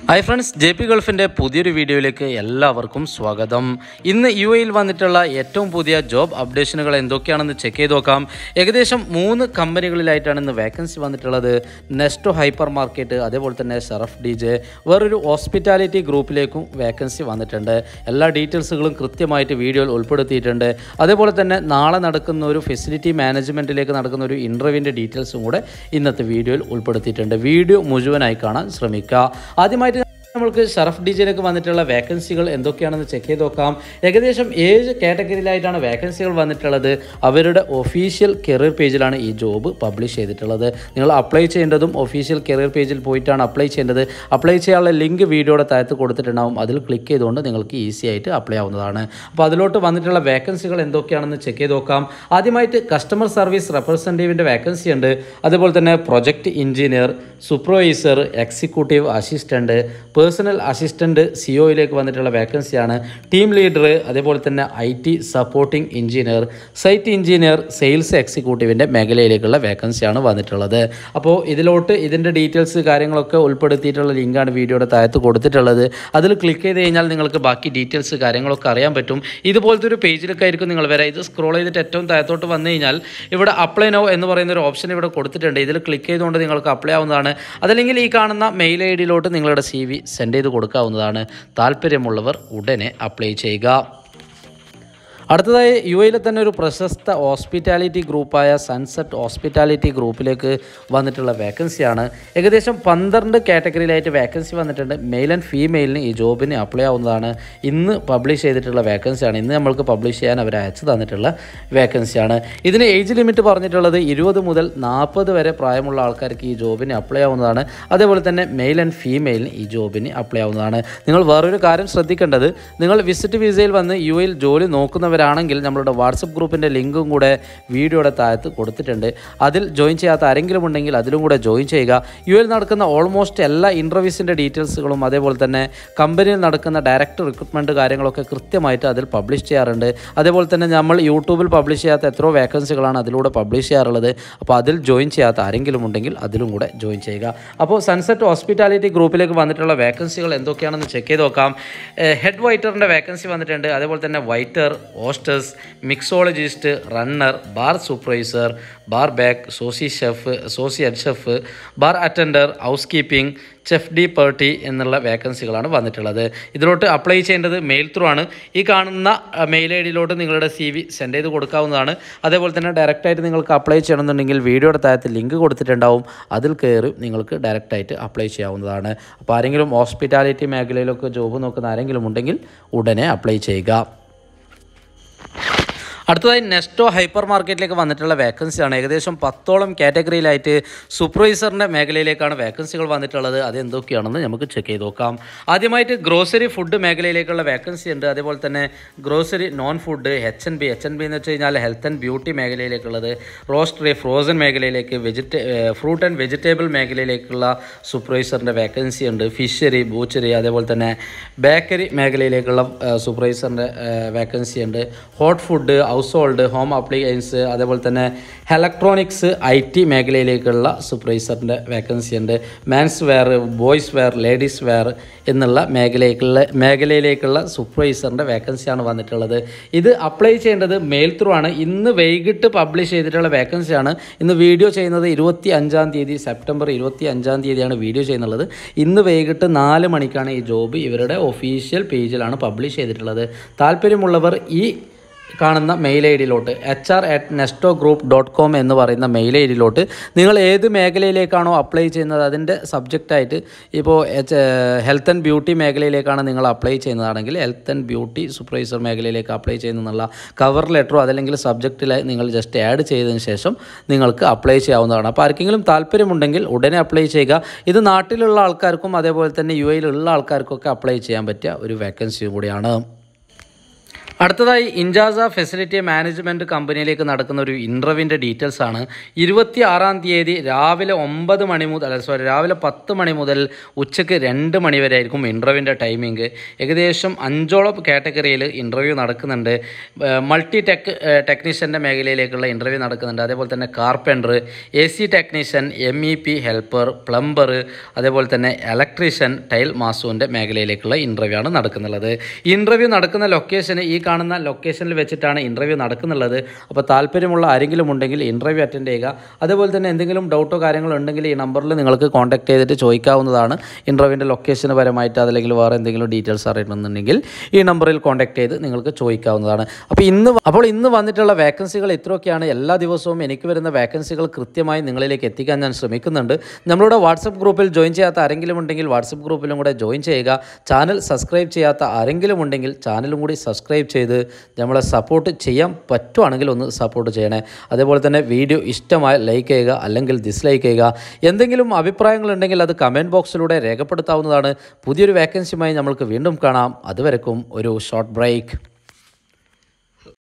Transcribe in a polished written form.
Hi friends, j.P.Gulf പുതിയൊരു വീഡിയോയിലേക്ക് എല്ലാവർക്കും സ്വാഗതം. ഇന്ന് യുഎഇയിൽ വന്നിട്ടുള്ള ഏറ്റവും പുതിയ ജോബ് അപ്ഡേഷനുകൾ എന്തൊക്കെയാണെന്ന് ചെക്ക് ചെയ്ത് നോക്കാം. ഏകദേശം 3 കമ്പനികളിലായിട്ടാണ് ഇന്ന് വേക്കൻസി വന്നിട്ടുള്ളത്. നെസ്റ്റോ ഹൈപ്പർ മാർക്കറ്റ്, അതേപോലെ തന്നെ ഷറഫ് ഡിജെ, വേറൊരു ഹോസ്പിറ്റാലിറ്റി ഗ്രൂപ്പിലേക്കും വേക്കൻസി വന്നിട്ടുണ്ട്. എല്ലാ ഡീറ്റെയിൽസുകളും കൃത്യമായിട്ട് വീഡിയോയിൽ ഉൾപ്പെടുത്തിയിട്ടുണ്ട്. അതേപോലെ തന്നെ നാളെ നടക്കുന്ന ഒരു ഫെസിലിറ്റി മാനേജ്മെൻറ്റിലേക്ക് നടക്കുന്ന ഒരു ഇൻ്റർവ്യൂവിൻ്റെ ഡീറ്റെയിൽസും കൂടെ ഇന്നത്തെ വീഡിയോയിൽ ഉൾപ്പെടുത്തിയിട്ടുണ്ട്. വീഡിയോ മുഴുവനായി കാണാൻ ശ്രമിക്കുക. ആദ്യമായിട്ട് നമുക്ക് ഷറഫ് ഡിജയിലേക്ക് വന്നിട്ടുള്ള വേക്കൻസികൾ എന്തൊക്കെയാണെന്ന് ചെക്ക് ചെയ്ത് നോക്കാം. ഏകദേശം 7 കാറ്റഗറിയിലായിട്ടാണ് വേക്കൻസികൾ വന്നിട്ടുള്ളത്. അവരുടെ ഒഫീഷ്യൽ കരിയർ പേജിലാണ് ഈ ജോബ് പബ്ലിഷ് ചെയ്തിട്ടുള്ളത്. നിങ്ങൾ അപ്ലൈ ചെയ്യേണ്ടതും ഒഫീഷ്യൽ കരിയർ പേജിൽ പോയിട്ടാണ് അപ്ലൈ ചെയ്യേണ്ടത്. അപ്ലൈ ചെയ്യാനുള്ള ലിങ്ക് വീഡിയോയുടെ താഴത്ത് കൊടുത്തിട്ടുണ്ടാവും. അതിൽ ക്ലിക്ക് ചെയ്തുകൊണ്ട് നിങ്ങൾക്ക് ഈസി ആയിട്ട് അപ്ലൈ ആവുന്നതാണ്. അപ്പോൾ അതിലോട്ട് വന്നിട്ടുള്ള വേക്കൻസികൾ എന്തൊക്കെയാണെന്ന് ചെക്ക് ചെയ്ത് നോക്കാം. ആദ്യമായിട്ട് കസ്റ്റമർ സർവീസ് റെപ്രസെൻറ്റേറ്റീവിൻ്റെ വേക്കൻസി ഉണ്ട്. അതുപോലെ തന്നെ project engineer, supervisor, executive assistant, personal assistant സിഒയിലേക്ക് വന്നിട്ടുള്ള വേക്കൻസിയാണ്. ടീം ലീഡർ, അതേപോലെ തന്നെ IT supporting engineer, site engineer, sales എക്സിക്യൂട്ടീവിൻ്റെ മേഖലയിലേക്കുള്ള വേക്കൻസിയാണ് വന്നിട്ടുള്ളത്. അപ്പോൾ ഇതിലോട്ട് ഇതിൻ്റെ ഡീറ്റെയിൽസ് കാര്യങ്ങളൊക്കെ ഉൾപ്പെടുത്തിയിട്ടുള്ള ലിങ്കാണ് വീഡിയോയുടെ താഴത്ത് കൊടുത്തിട്ടുള്ളത്. അതിൽ ക്ലിക്ക് ചെയ്ത് കഴിഞ്ഞാൽ നിങ്ങൾക്ക് ബാക്കി ഡീറ്റെയിൽസ് കാര്യങ്ങളൊക്കെ അറിയാൻ പറ്റും. ഇതുപോലത്തെ ഒരു പേജിലൊക്കെ ആയിരിക്കും നിങ്ങൾ വരാം. ഇത് സ്ക്രോൾ ചെയ്തിട്ട് ഏറ്റവും താഴത്തോട്ട് വന്നു കഴിഞ്ഞാൽ ഇവിടെ അപ്ലൈ നൗ എന്ന് പറയുന്ന ഒരു ഓപ്ഷൻ ഇവിടെ കൊടുത്തിട്ടുണ്ട്. ഇതിൽ ക്ലിക്ക് ചെയ്തുകൊണ്ട് നിങ്ങൾക്ക് അപ്ലൈ ആവുന്നതാണ്. അതല്ലെങ്കിൽ ഈ കാണുന്ന മെയിൽ ID നിങ്ങളുടെ CV സെൻഡ് ചെയ്ത് കൊടുക്കാവുന്നതാണ്. താല്പര്യമുള്ളവർ ഉടനെ അപ്ലൈ ചെയ്യുക. അടുത്തതായി യുഎഇയിലെ തന്നെ ഒരു പ്രശസ്ത ഹോസ്പിറ്റാലിറ്റി ഗ്രൂപ്പായ സൺസെറ്റ് ഹോസ്പിറ്റാലിറ്റി ഗ്രൂപ്പിലേക്ക് വന്നിട്ടുള്ള വേക്കൻസിയാണ്. ഏകദേശം 12 കാറ്റഗറിയിലായിട്ട് വേക്കൻസി വന്നിട്ടുണ്ട്. മെയിൽ ആൻഡ് ഫീമെയിലിന് ഈ ജോബിന് അപ്ലൈ ആവുന്നതാണ്. ഇന്ന് പബ്ലിഷ് ചെയ്തിട്ടുള്ള വേക്കൻസിയാണ്. ഇന്ന് നമ്മൾക്ക് പബ്ലിഷ് ചെയ്യാൻ അവർ അയച്ചു തന്നിട്ടുള്ള വേക്കൻസിയാണ്. ഇതിന് ഏജ് ലിമിറ്റ് പറഞ്ഞിട്ടുള്ളത് 20 മുതൽ 40 വരെ പ്രായമുള്ള ആൾക്കാർക്ക് ഈ ജോബിന് അപ്ലൈ ആവുന്നതാണ്. അതേപോലെ തന്നെ മെയിൽ ആൻഡ് ഫീമെയിലിന് ഈ ജോബിന് അപ്ലൈ ആവുന്നതാണ്. നിങ്ങൾ വേറൊരു കാര്യം ശ്രദ്ധിക്കേണ്ടത്, നിങ്ങൾ വിസിറ്റ് വിസയിൽ വന്ന് യുഎഇയിൽ ജോലി നോക്കുന്നവരാണെങ്കിൽ നമ്മളുടെ വാട്സപ്പ് ഗ്രൂപ്പിൻ്റെ ലിങ്കും കൂടെ വീഡിയോയുടെ താഴത്ത് കൊടുത്തിട്ടുണ്ട്. അതിൽ ജോയിൻ ചെയ്യാത്ത ആരെങ്കിലും ഉണ്ടെങ്കിൽ അതിലും കൂടെ ജോയിൻ ചെയ്യുക. യുഎഇയിൽ നടക്കുന്ന ഓൾമോസ്റ്റ് എല്ലാ ഇൻ്റർവ്യൂസിൻ്റെ ഡീറ്റെയിൽസുകളും അതേപോലെ തന്നെ കമ്പനിയിൽ നടക്കുന്ന ഡയറക്റ്റ് റിക്രൂട്ട്മെൻറ്റ് കാര്യങ്ങളൊക്കെ കൃത്യമായിട്ട് അതിൽ പബ്ലിഷ് ചെയ്യാറുണ്ട്. അതേപോലെ തന്നെ നമ്മൾ യൂട്യൂബിൽ പബ്ലിഷ് ചെയ്യാത്ത എത്രയോ വേക്കൻസികളാണ് അതിലൂടെ പബ്ലിഷ് ചെയ്യാറുള്ളത്. അപ്പോൾ അതിൽ ജോയിൻ ചെയ്യാത്ത ആരെങ്കിലും ഉണ്ടെങ്കിൽ അതിലും കൂടെ ജോയിൻ ചെയ്യുക. അപ്പോൾ സൺസെറ്റ് ഹോസ്പിറ്റാലിറ്റി ഗ്രൂപ്പിലേക്ക് വന്നിട്ടുള്ള വേക്കൻസികൾ എന്തൊക്കെയാണെന്ന് ചെക്ക് ചെയ്ത് നോക്കാം. ഹെഡ് വൈറ്ററിൻ്റെ വേക്കൻസി വന്നിട്ടുണ്ട്. അതേപോലെ തന്നെ waiter, hostess, mixologist, runner, bar supervisor, bar back, sous head chef, bar attender, housekeeping, chef de partie എന്നുള്ള വേക്കൻസികളാണ് വന്നിട്ടുള്ളത്. ഇതിലോട്ട് അപ്ലൈ ചെയ്യേണ്ടത് മെയിൽ ത്രൂ ആണ്. ഈ കാണുന്ന മെയിൽ ID നിങ്ങളുടെ CV സെൻഡ് ചെയ്ത് കൊടുക്കാവുന്നതാണ്. അതേപോലെ തന്നെ ഡയറക്റ്റായിട്ട് നിങ്ങൾക്ക് അപ്ലൈ ചെയ്യണമെന്നുണ്ടെങ്കിൽ വീഡിയോയുടെ താഴത്ത് ലിങ്ക് കൊടുത്തിട്ടുണ്ടാവും. അതിൽ കയറി നിങ്ങൾക്ക് ഡയറക്റ്റായിട്ട് അപ്ലൈ ചെയ്യാവുന്നതാണ്. അപ്പോൾ ആരെങ്കിലും ഹോസ്പിറ്റാലിറ്റി മേഖലയിലൊക്കെ ജോബ് നോക്കുന്ന ആരെങ്കിലും ഉണ്ടെങ്കിൽ ഉടനെ അപ്ലൈ ചെയ്യുക. അടുത്തതായി നെസ്റ്റോ ഹൈപ്പർ മാർക്കറ്റിലേക്ക് വന്നിട്ടുള്ള വേക്കൻസിയാണ്. ഏകദേശം 10ഓളം കാറ്റഗറിയിലായിട്ട് സൂപ്പർവൈസറിൻ്റെ മേഖലയിലേക്കാണ് വേക്കൻസികൾ വന്നിട്ടുള്ളത്. അത് എന്തൊക്കെയാണെന്ന് നമുക്ക് ചെക്ക് ചെയ്ത് നോക്കാം. ആദ്യമായിട്ട് ഗ്രോസറി ഫുഡ് മേഖലയിലേക്കുള്ള വേക്കൻസി ഉണ്ട്. അതേപോലെ തന്നെ ഗ്രോസറി നോൺ ഫുഡ്, H&B എന്ന് വെച്ച് കഴിഞ്ഞാൽ ഹെൽത്ത് ആൻഡ് ബ്യൂട്ടി മേഖലയിലേക്കുള്ളത്, റോസ്റ്ററി ഫ്രോസൺ മേഖലയിലേക്ക്, ഫ്രൂട്ട് ആൻഡ് വെജിറ്റബിൾ മേഖലയിലേക്കുള്ള സൂപ്പർവൈസറിൻ്റെ വേക്കൻസി ഉണ്ട്. ഫിഷറി, ബൂച്ചറി, അതേപോലെ തന്നെ ബേക്കറി മേഖലയിലേക്കുള്ള സൂപ്പർവൈസറിൻ്റെ വേക്കൻസി ഉണ്ട്. Hot food, household, home appliance, അതേപോലെ തന്നെ ഇലക്ട്രോണിക്സ്, IT മേഖലയിലേക്കുള്ള സൂപ്പർവൈസറിൻ്റെ വേക്കൻസി ഉണ്ട്. Men's wear, boys wear, ladies wear എന്നുള്ള മേഖലയിലേക്കുള്ള സൂപ്പർവൈസറിൻ്റെ വേക്കൻസിയാണ് വന്നിട്ടുള്ളത്. ഇത് അപ്ലൈ ചെയ്യേണ്ടത് മെയിൽ ത്രൂ ആണ്. ഇന്ന് വൈകിട്ട് പബ്ലിഷ് ചെയ്തിട്ടുള്ള വേക്കൻസിയാണ്. ഇന്ന് വീഡിയോ ചെയ്യുന്നത് 25-ാം തീയതി, സെപ്റ്റംബർ 25-ാം തീയതിയാണ് വീഡിയോ ചെയ്യുന്നുള്ളത്. ഇന്ന് വൈകിട്ട് 4 മണിക്കാണ് ഈ ജോബ് ഇവരുടെ ഒഫീഷ്യൽ പേജിലാണ് പബ്ലിഷ് ചെയ്തിട്ടുള്ളത്. താല്പര്യമുള്ളവർ ഈ കാണുന്ന മെയിൽ ID hr@nestogroup.com എന്ന് പറയുന്ന മെയിൽ ID നിങ്ങൾ ഏത് മേഖലയിലേക്കാണോ അപ്ലൈ ചെയ്യുന്നത് അതിൻ്റെ സബ്ജക്റ്റായിട്ട്, ഇപ്പോൾ ഹെൽത്ത് ആൻഡ് ബ്യൂട്ടി മേഖലയിലേക്കാണ് നിങ്ങൾ അപ്ലൈ ചെയ്യുന്നതാണെങ്കിൽ ഹെൽത്ത് ആൻഡ് ബ്യൂട്ടി സൂപ്പർവൈസർ മേഖലയിലേക്ക് അപ്ലൈ ചെയ്യുന്നുള്ള കവർ ലെറ്ററോ അതല്ലെങ്കിൽ സബ്ജക്റ്റിൽ നിങ്ങൾ ജസ്റ്റ് ആഡ് ചെയ്തതിന് ശേഷം നിങ്ങൾക്ക് അപ്ലൈ ചെയ്യാവുന്നതാണ്. അപ്പോൾ ആർക്കെങ്കിലും താല്പര്യമുണ്ടെങ്കിൽ ഉടനെ അപ്ലൈ ചെയ്യുക. ഇത് നാട്ടിലുള്ള ആൾക്കാർക്കും അതേപോലെ തന്നെ യുഎഇയിലുള്ള ആൾക്കാർക്കൊക്കെ അപ്ലൈ ചെയ്യാൻ പറ്റിയ ഒരു വേക്കൻസി കൂടിയാണ്. അടുത്തതായി ഇൻജാസ ഫെസിലിറ്റി മാനേജ്മെൻറ്റ് കമ്പനിയിലേക്ക് നടക്കുന്ന ഒരു ഇൻ്റർവ്യൂവിൻ്റെ ഡീറ്റെയിൽസ് ആണ്. 26-ാം തീയതി രാവിലെ 9 മണി മുതൽ രാവിലെ 10 മണി മുതൽ ഉച്ചയ്ക്ക് 2 മണി വരെ ആയിരിക്കും ഇൻ്റർവ്യൂവിൻ്റെ ടൈമിങ്. ഏകദേശം 5ഓളം കാറ്റഗറിയിൽ ഇൻ്റർവ്യൂ നടക്കുന്നുണ്ട്. മൾട്ടി ടെക്നീഷ്യൻ്റെ മേഖലയിലേക്കുള്ള ഇൻ്റർവ്യൂ നടക്കുന്നുണ്ട്. അതേപോലെ തന്നെ carpenter, AC technician, MEP helper, plumber, അതേപോലെ തന്നെ ഇലക്ട്രീഷ്യൻ, ടൈൽ മാസൂൻ്റെ മേഖലയിലേക്കുള്ള ഇൻ്റർവ്യൂ ആണ് നടക്കുന്നുള്ളത്. ഇൻ്റർവ്യൂ നടക്കുന്ന ലൊക്കേഷന് ഈ കാണുന്ന ലൊക്കേഷനിൽ വെച്ചിട്ടാണ് ഇൻ്റർവ്യൂ നടക്കുന്നുള്ളത്. അപ്പോൾ താല്പര്യമുള്ള ആരെങ്കിലും ഉണ്ടെങ്കിൽ ഇൻ്റർവ്യൂ അറ്റൻഡ് ചെയ്യുക. അതുപോലെ തന്നെ എന്തെങ്കിലും ഡൗട്ടോ കാര്യങ്ങളോ ഉണ്ടെങ്കിൽ ഈ നമ്പറിൽ നിങ്ങൾക്ക് കോൺടാക്ട് ചെയ്തിട്ട് ചോദിക്കാവുന്നതാണ്. ഇൻ്റർവ്യൂവിൻ്റെ ലൊക്കേഷന് പരമായിട്ട് അതല്ലെങ്കിൽ വേറെ എന്തെങ്കിലും ഡീറ്റെയിൽസ് അറിയണമെന്നുണ്ടെങ്കിൽ ഈ നമ്പറിൽ കോൺടാക്ട് ചെയ്ത് നിങ്ങൾക്ക് ചോദിക്കാവുന്നതാണ്. അപ്പോൾ ഇന്ന് വന്നിട്ടുള്ള വേക്കൻസികൾ ഇത്രയൊക്കെയാണ്. എല്ലാ ദിവസവും എനിക്ക് വരുന്ന വേക്കൻസികൾ കൃത്യമായി നിങ്ങളിലേക്ക് എത്തിക്കാൻ ഞാൻ ശ്രമിക്കുന്നുണ്ട്. നമ്മളുടെ വാട്സപ്പ് ഗ്രൂപ്പിൽ ജോയിൻ ചെയ്യാത്ത ആരെങ്കിലും ഉണ്ടെങ്കിൽ വാട്സപ്പ് ഗ്രൂപ്പിലും കൂടെ ജോയിൻ ചെയ്യുക. ചാനൽ സബ്സ്ക്രൈബ് ചെയ്യാത്ത ആരെങ്കിലും ഉണ്ടെങ്കിൽ ചാനലും കൂടി സബ്സ്ക്രൈബ് ചെയ്ത് നമ്മളെ സപ്പോർട്ട് ചെയ്യാൻ പറ്റുവാണെങ്കിൽ ഒന്ന് സപ്പോർട്ട് ചെയ്യണേ. അതേപോലെ തന്നെ വീഡിയോ ഇഷ്ടമായി ലൈക്ക് ചെയ്യുക, അല്ലെങ്കിൽ ഡിസ്ലൈക്ക് ചെയ്യുക. എന്തെങ്കിലും അഭിപ്രായങ്ങളുണ്ടെങ്കിൽ അത് കമൻറ്റ് ബോക്സിലൂടെ രേഖപ്പെടുത്താവുന്നതാണ്. പുതിയൊരു വേക്കൻസിയുമായി നമ്മൾക്ക് വീണ്ടും കാണാം. അതുവരെക്കും ഒരു ഷോർട്ട് ബ്രേക്ക്.